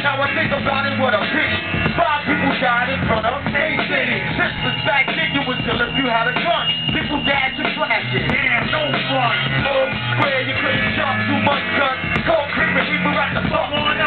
Now I think about it, what a pity. 5 people died in front of a city. This was back then, you was still if you had a gun. People died to flash it. Damn, no fun. Square, you couldn't jump too much, cause cold creeping, we were at the fuck on